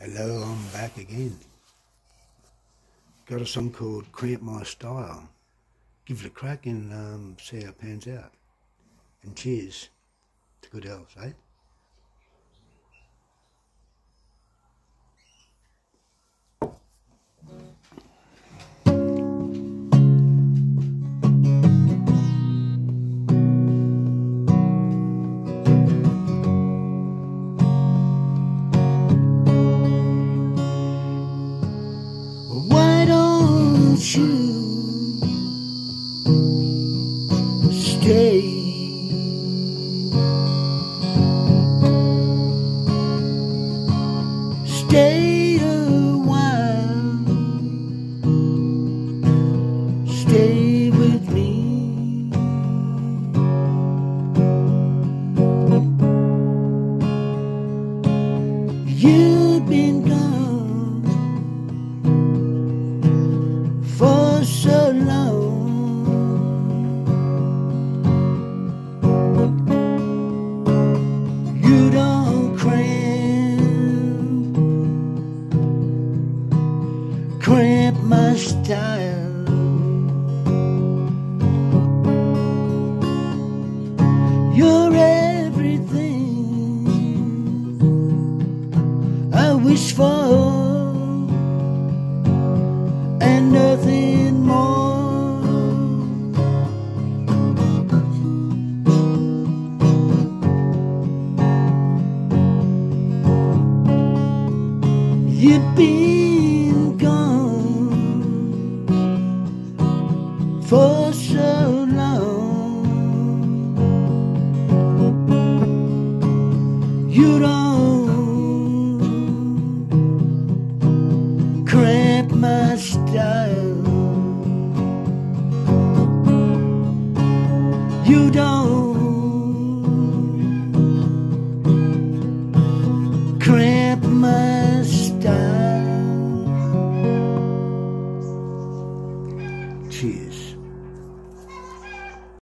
Hello, I'm back again. Got a song called Cramp My Style. Give it a crack and see how it pans out. And cheers to good health, eh? Why don't you stay? Stay a while, stay with me. You've been gone for so long. You don't cramp my style. You're everything I wish for and nothing more. You've been gone for so long. You don't cramp my style. You don't